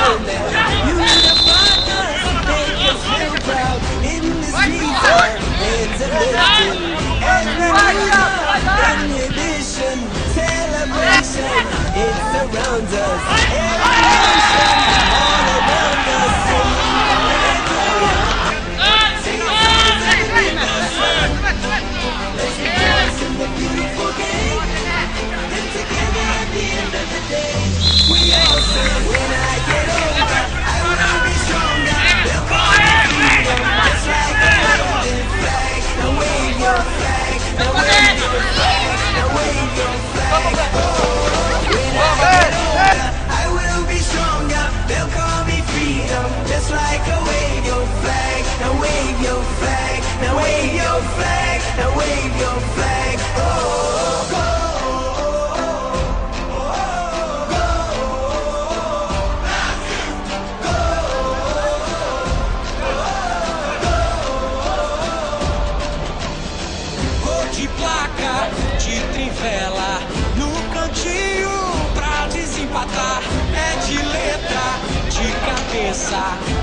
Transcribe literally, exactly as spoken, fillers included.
You need a partner, make us feel proud. In this meantime, hands are lifted. Every move, inhibition, celebration, it surrounds us. Every motion, all around us. Sing let's rejoice in the beautiful game. And together at the end of the day, we all say, when I get older, I will be stronger. They'll call me freedom, just like a golden flag. Now wave your flag, now wave your flag, now wave your flag. Oh, when I get older, I will be stronger. They'll call me freedom, just like a wave your flag. Now wave your flag, now wave your flag, now wave your flag. Oh, go. De placa, de trivela, no cantinho pra desempatar. É de letra, de cabeça.